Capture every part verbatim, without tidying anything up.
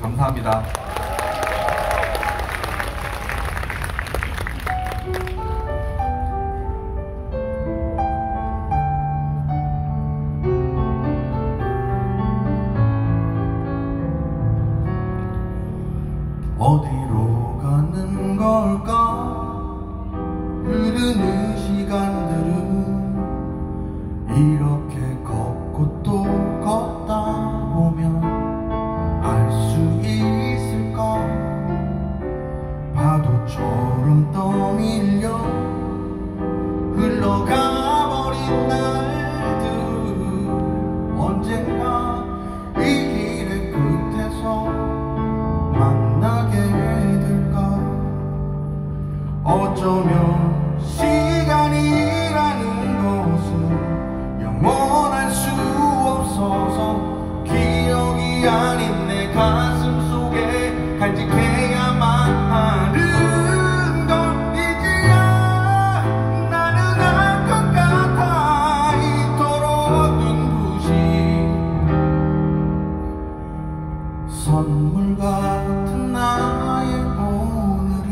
감사합니다. 어디로 가는 걸까? 흐르는 시간들은 이렇게 걷고 또 걷다 보면 알 수 있을까? 파도처럼 떠밀려 흘러가버린 날들 언젠가 이 길의 끝에서 만나게 될까? 어쩌면 시간이라는 것은 영원할 수 없어서 기억이 아닌 내 가슴 속에 간직해야만 하는 걸 이제야 나는 알 것 같아. 이토록 눈부신 선물 같은 나의 오늘은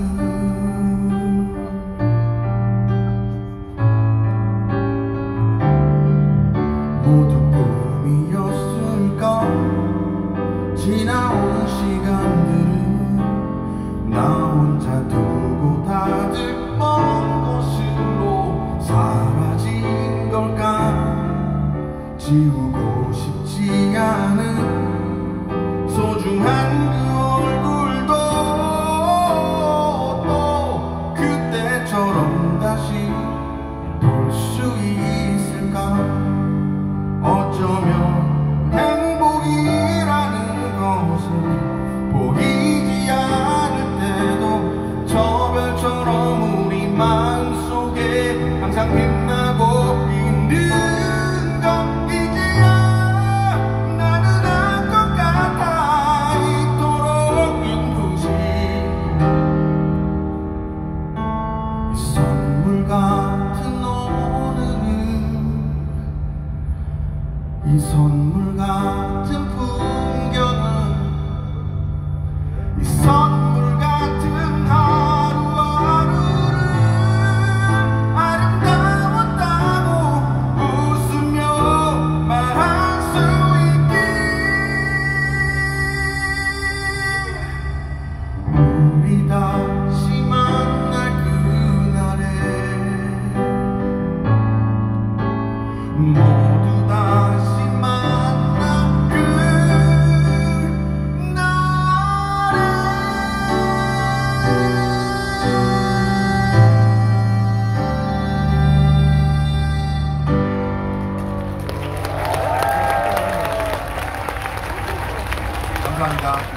모두 꿈이었을까? 지나온 시간들은 나 혼자 두고 다들 먼 곳으로 사라진 걸까? 지우고 싶지 않은 소중한 그 얼굴도 또 그때처럼 다시 볼 수 있을까? 어쩌면 행복이라는 것은 보이지 않을 때도 저 별처럼 우리 마음속에 항상 빛나고 있는 것 이제야 나는 알 것 같아. 이토록 눈부신 이 선물 같은 오늘은 이 선물 같은 풍경은 이 선물 같은 하루하루를 아름다웠다고 웃으며 말할 수 있길. 우리 다시 만날 그날에 모두 다시 만나 그날에 감사합니다.